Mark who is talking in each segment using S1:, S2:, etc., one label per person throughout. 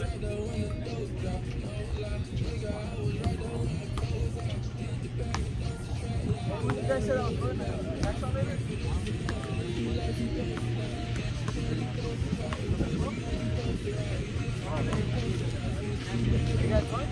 S1: You guys said I was going to next one, maybe? You guys going?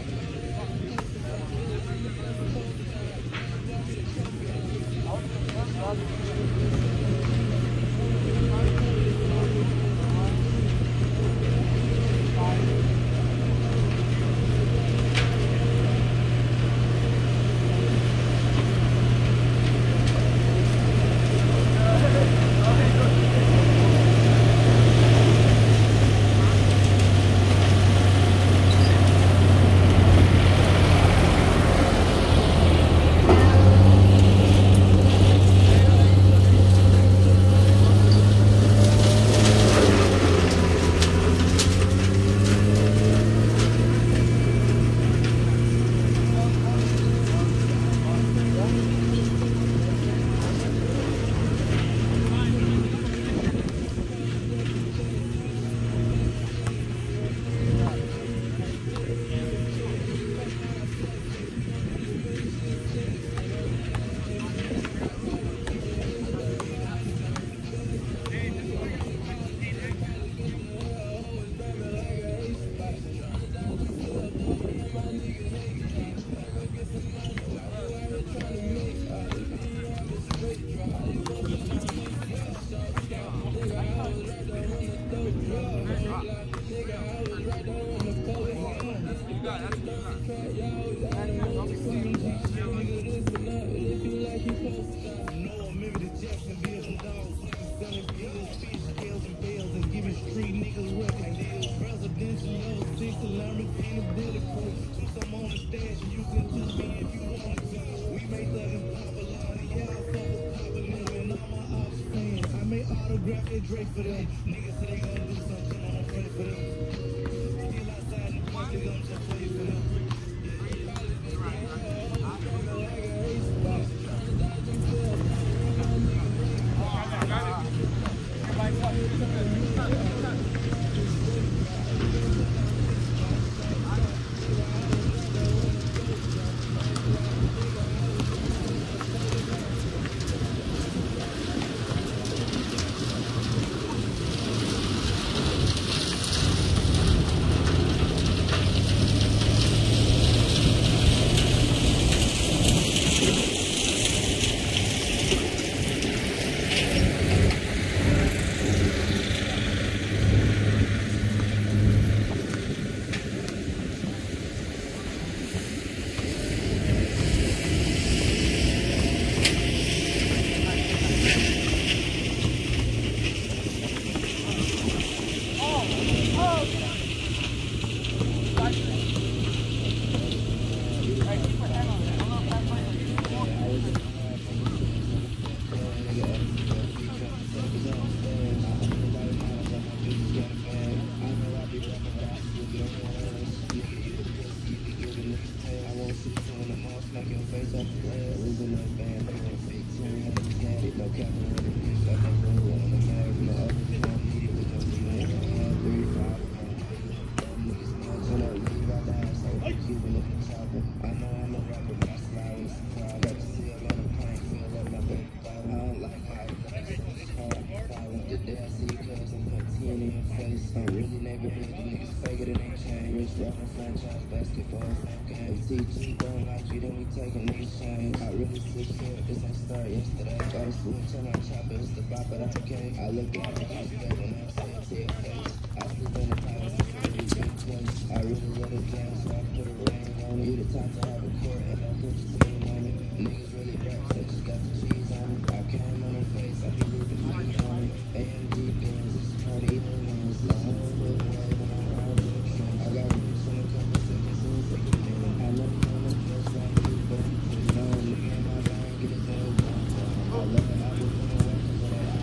S2: Drake for them. Niggas say they gonna do something, I'm ready for them. Still outside in the park, they gonna just play for them. TG don't like you, then we taking these chains. I really switch to it, this ain't start yesterday. Got a switch to my chopper, it's the bop of the cake. I look at the house today when I'm saying to your face. I sleep in the palace, it's a really big place. I really love the game, so I put a ring on it. You the type to have a court and I put your team on it. Niggas really rap, so just got the cheese on it. I came on her face, I be looking for the on it. AMG Benz, it's a party in the lens. The whole little way when I'm around with the friends. I got roots in a couple seconds, so it's like a minute. I love you on the first like you, but you know, look at my line, get it done. I love it, I will put on work for that.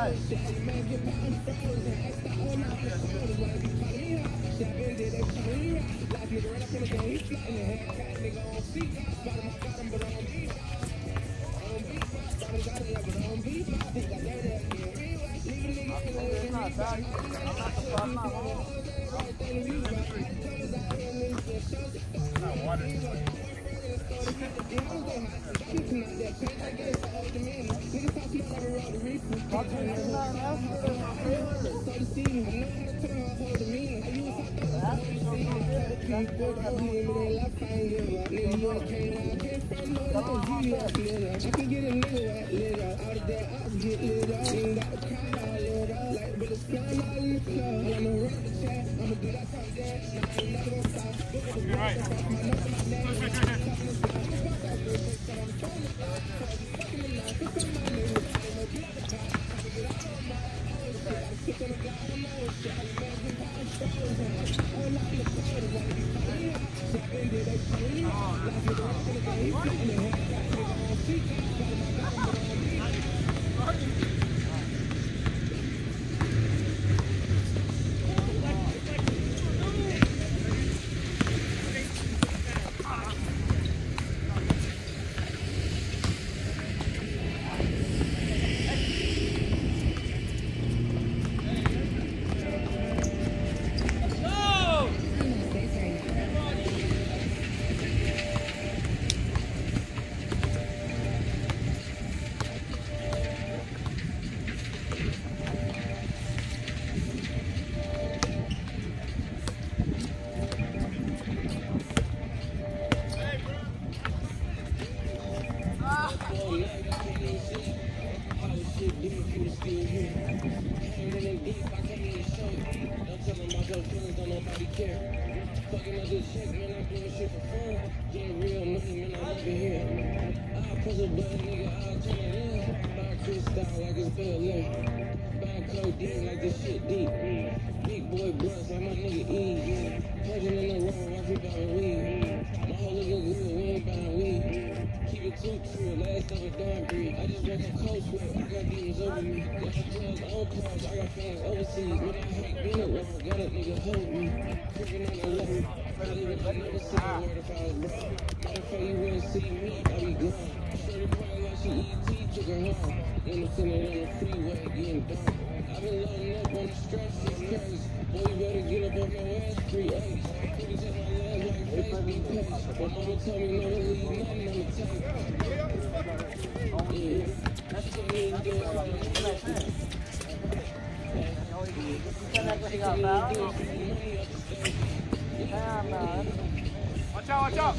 S1: Watch out!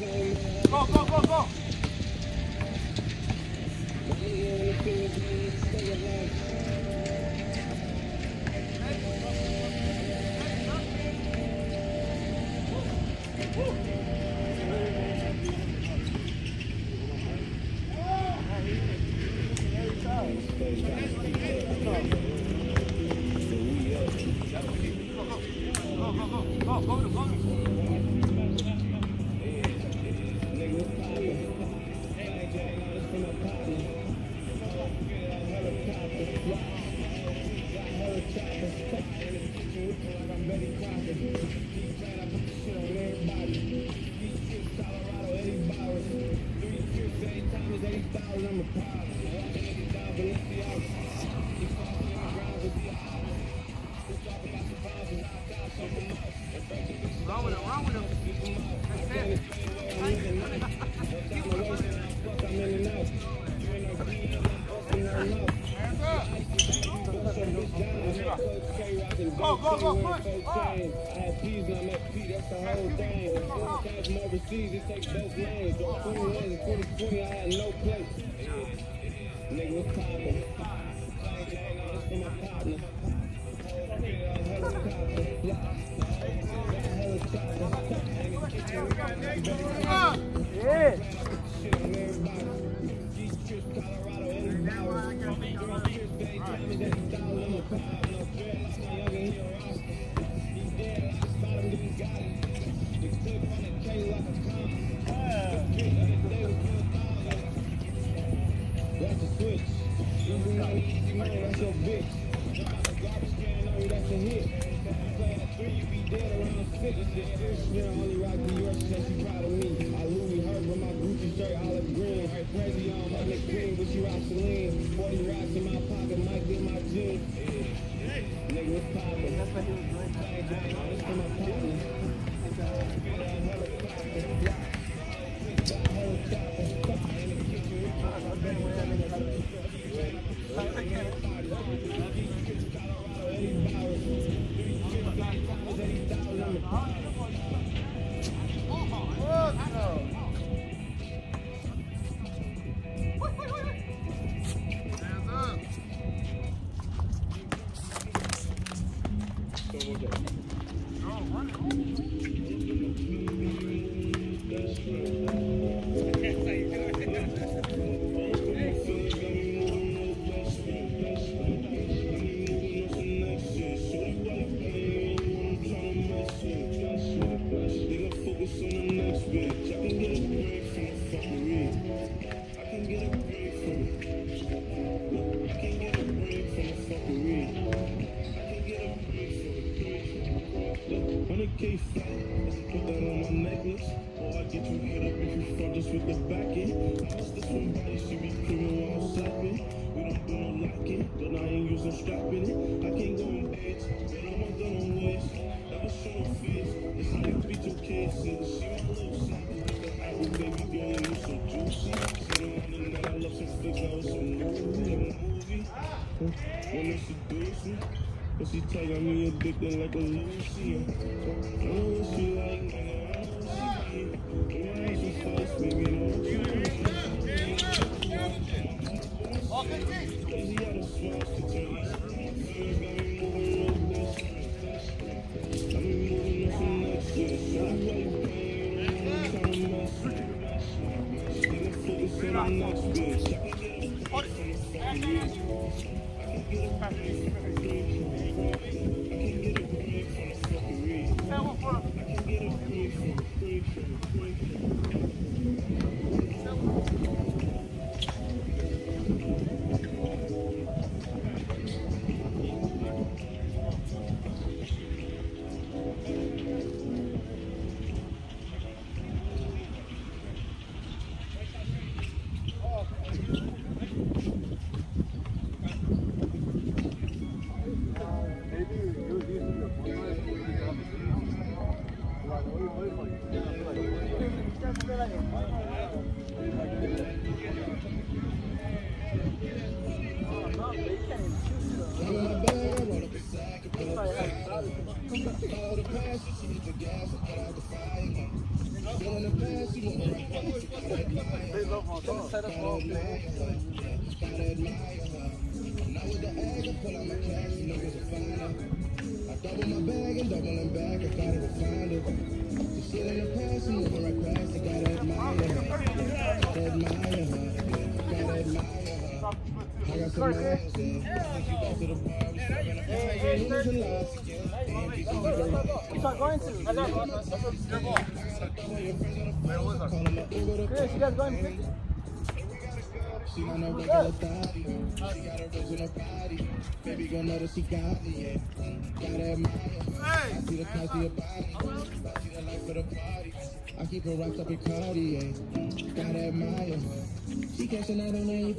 S1: Go, go, go, go! Go, go, go, push! I had P's and I met P, that's the whole thing. Sometimes from overseas, it takes both lanes. So 21 and 2020, I had no place. Nigga was poppin'. That's for my partner. Yeah. That's a switch. That's your bitch. Yeah, only rock New York, she said she proud of me. I Louis her, but my Gucci shirt olive green. Crazy on my neck queen, but she rock Celine. 40 rocks in my pocket, might get my jeans. Nigga, what's poppin'? That's what he was doing. This for my partner.
S3: But she taking me addicted like a Lucy. I know what she like, nigga. I know she face, baby. I know what you like. Easy out of swamps to turn east. Got me moving real this. Got me moving on some next shit. So why you paying? I'm trying to mess with you. Nigga focus on the next bitch. I can get a break from the fucking reach. I can get a break from the fucking reach. She got no regular body, she got original body. Baby girl know that she got me, yeah. Gotta admire her. I see the class of your body, I see the life of the party. I keep her wrapped up in Cartier, gotta admire her. She catching out on AP,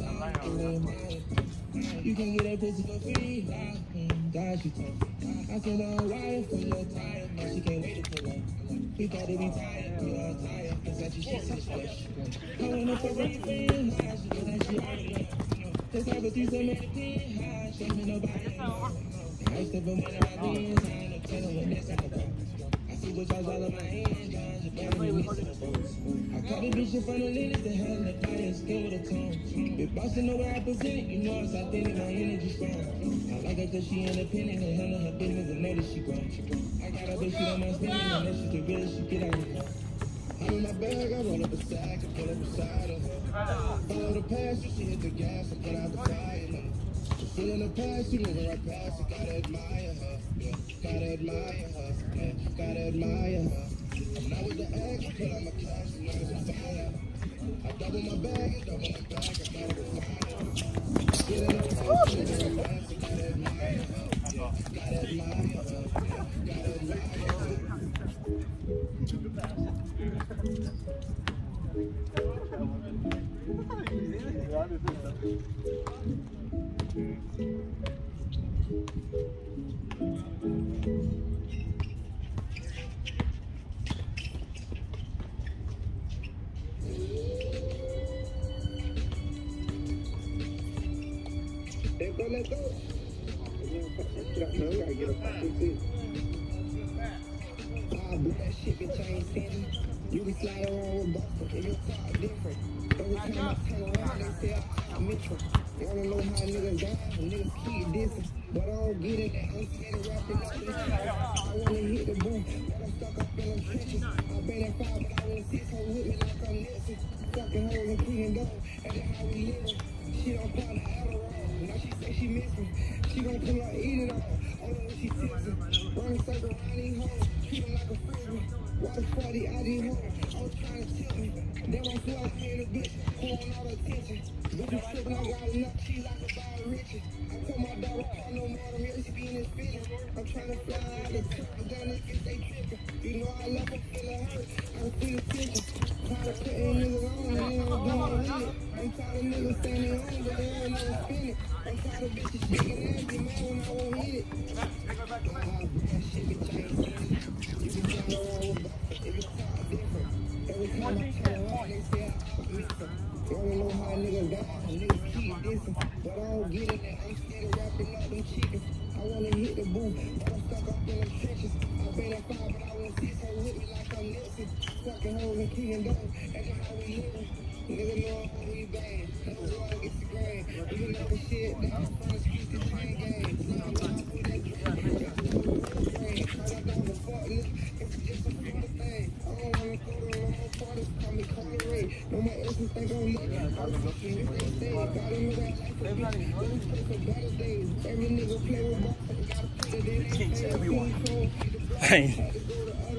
S3: you can get that pussy for free. God, she told me. I said, oh, why for your time? No, she can't wait to pull up. He thought he'd be tired, we all tired. Cause that's just shit since fresh. I went up for everything, she did that shit already. This type of thing, so many things, she ain't nobody. I step up when I be inside, I'm telling when this happens. I see what y'all's all in my hands, you better be missing the boats. I caught the bitch in front of Linus, the hell in the fire, skin with a tone. If Boston know where I present, you know it's authentic, my energy strong. I like her cause she independent, and handle her business, and know that she grown. I got a bitch, she don't mind spending, and that she can really, she get out of here. I'm in my bag, I roll up a sack, I pull up beside her. Follow the pass, she hit the gas, I put out the fire. Still in the past, she moving right past, you gotta admire her, yeah. Gotta admire her, yeah. Gotta admire her. I'm not with the egg, I put out my cash, you know it's a fire. I double my bag, and double my bag, I gotta refine her. Still in the past, she moving right past, you gotta admire her, yeah. Gotta admire her, yeah. Gotta admire her. let go. No, we gotta get a fucking too. But that shit can change things. You can slide around with Buster and your car different. Every time I turn around, they say I'm Mitchell. They wanna know how niggas die, niggas keep dissing. But I don't get it, I'm steady rapping up this shit. I wanna hit the boom, but I'm stuck up in them trenches. I've been at 5, but I wanna see her with me like I'm Nipsey. Fucking hoes and cleaning dough, and that's how we living. She don't pop the Adderall, now she say she miss me. She gon' pull her, eat it all, only when she tipsy. Run a circle around these hoes, treat them like a frisbee. Why the 40 out these hoes, I was trying to tip me. Then I feel like paying a bitch, pulling all the attention. Bitch, you tripping, I got enough, she like a ball of riches. I told my daughter, I no more than really, she be in his feelings. I'm trying to fly out the top, I'm done if they tripping. You know I love her, feeling hurt, I can feel the tension. Tired of putting niggas on, and they don't do it with it. I'm tired of niggas standing on, but they don't never spin it. I'm tired of bitches shaking ass, get mad when I won't hit it. That shit be changing. You can turn around with Buster, if your car different. Every time I turn around, they say I'm missing. They wanna know how niggas die, niggas keep dissing. But I don't get it, I'm steady wrapping up them chickens. I wanna hit the booth, but I'm stuck up in them trenches. I've been at 5, but I wanna see her with me like I'm Nipsey. Fucking hoes and cleaning dough, that's just how we living. Nigga know how we bang, never go out get the grain. We can knock the shit down, front of street to chain gang. Now I'm out with that drink, that's the whole brain. Call that dog a fuck nigga, it's just a fucking thing. I don't wanna go to long parties, call me Carly Ray. No more exes think I'm lit, I was fucking if they say. Gotta know that life for bitch, always pray for better days. Every nigga play with Buster, gotta put it in their face.
S4: Hey.